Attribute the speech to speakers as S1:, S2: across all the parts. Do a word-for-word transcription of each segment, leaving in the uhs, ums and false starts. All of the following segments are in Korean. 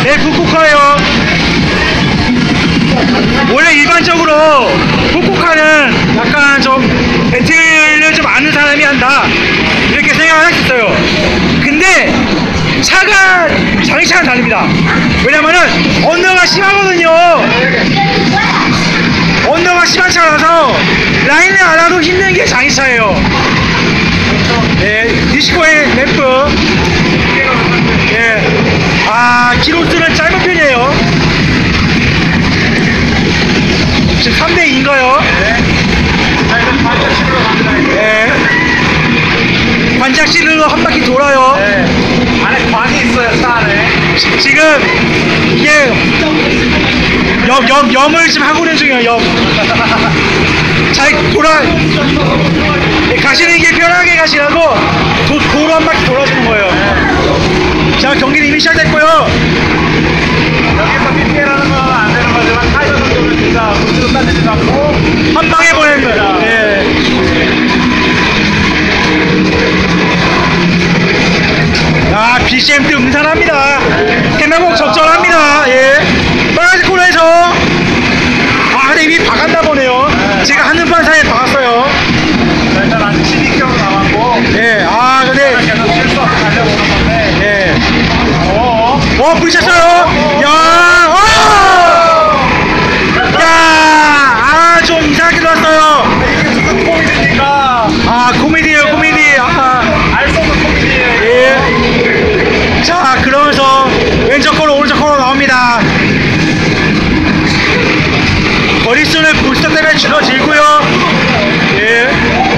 S1: 네, 후쿠오카예요. 원래 일반적으로 후쿠오카는 약간 좀 배틀을 좀 아는 사람이 한다 이렇게 생각을 할 수 있어요. 근데 차가 장기차는 다릅니다. 왜냐면은 언더가 심하거든요. 언더가 심한 차라서 라인을 알아도 힘든 게 장기차예요. 네, 니시코의 램프. 네, 아 키로수는 짧은 편이에요. 지금 삼 대 이인가요? 네. 반짝실로 한 바퀴 돌아요.
S2: 네. 안에 관이 있어요, 차 안에.
S1: 지, 지금 이게 염, 염, 염을 지금 하고 있는 중이에요. 염. 잘 돌아 가시는 게 편하게 가시라고 도, 도로 한 바퀴 돌아주는 거예요. 네. 자, 경기는 이미 시작됐고요.
S2: 여기서 피피엘하는 건 안 되는 거지만 타이어 선수는 진짜 우주로 따지지도 않고
S1: 한 방에 보내는 거예요. 네. 아, 비씨엠도 음산합니다. 해명곡 적절합니다. 예. 빨간색 코너에서 아, 근데 이미 박았나 보네요. 제가 한눈판 사이에 박았어요.
S2: 일단 아직 십이 킬로미터 남았고
S1: 예. 아, 근데
S2: 계속 실수 없이 달려보는 건데
S1: 예.
S2: 어?
S1: 어, 부딪혔어요. 야, 어! 야, 아, 좀 이상하게 들어왔어요.
S2: 이게 무슨 코미디입니까?
S1: 아, 코미디예요, 코미디. 아,
S2: 알 수 없는 코미디예요.
S1: 예. 자, 그러면서 왼쪽 코너, 오른쪽 코너 나옵니다. 거리수는 부스터 때문에 줄어들고요. 예.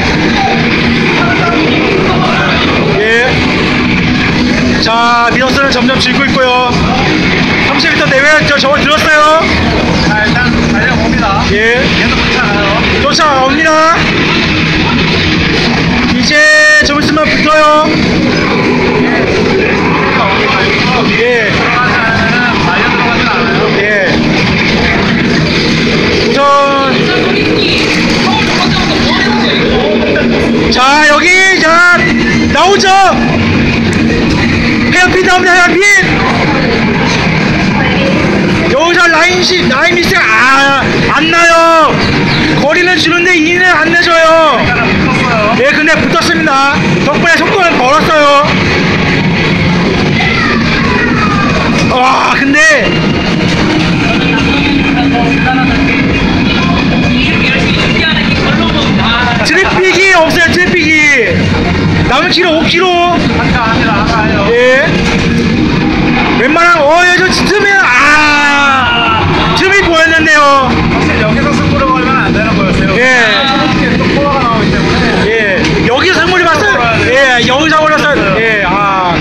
S1: 예. 자, 미러스는 점점 줄고 있고요. 삼십 미터 내외 저 저거 들었어요.
S2: 자, 일단 달려봅니다.
S1: 예.
S2: 계속 쫓아가요.
S1: 쫓아옵니다. 이제 좀 있으면 붙어요. 예.
S2: 들어가지 않으면 달려 들어가진 않아요.
S1: 예. 우선 자, 여기 자 나오죠. 헤어핀 나옵니다. 헤어핀. 여기서 라인시 라인 미스 아안 나요. 거리는 주는데 이는 안 내줘요.
S2: 일단은 붙었어요.
S1: 예, 근데 붙었습니다. 덕분에 속도는 벌었어요. 와, 근데 트래픽이 없어요. 트래픽이 남은 키로 오 킬로미터.
S2: 한가 아니라 한가예요.
S1: 예. 웬만한 어, 저 틈이 아 틈이 보였는데요.
S2: 사실 여기서 승부를 걸면 안 되는 거였어요.
S1: 예.
S2: 또 코너가 나오기 때문에.
S1: 예. 여기서 승부를 봤어요. 예. 여기서 걸렸어요. 예. 아.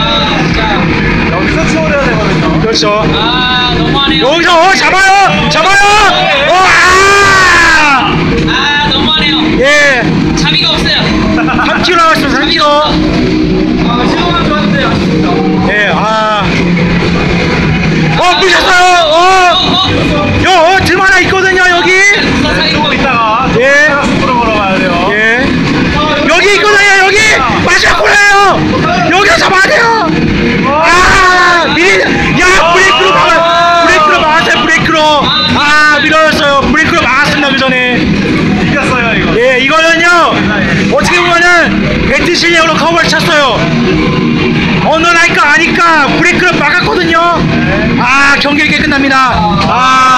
S2: 여기서 치워야 되거든요.
S1: 그렇죠.
S3: 아, 너무하네요.
S1: 여기서 어 잡아요. 잡아요. 어 아.
S3: 아, 너무하네요.
S1: 예.
S3: 자비가 없어요.
S1: 삼 킬로미터 나왔어요. 삼 킬로미터.
S3: 아, 시원한 좋았는데 아쉽습니다.
S1: 예. 아. 어, 부셨어요. 어. 여, 어, 틈 하나 있거든요. 여기.
S2: 조금 있다가
S1: 예.
S2: 승부를 걸어가야 돼요.
S1: 예. 여기 있거든요. 여기. 마지막 코너예요. 여기서 잡아야 돼요. 아, 미리. 야, 브레이크로 막아. 브레이크로 막았어요. 브레이크로. 아, 밀어졌어요. 브레이크로 막았습니다. 그 전에.
S2: 이겼어요 이거.
S1: 예, 이거는요. 어떻게 보면은 배트 실력으로 커버를 쳤어요. 언더라니까 아니까 브레이크를 막았거든요. 아, 경기 이렇게 끝납니다. 아.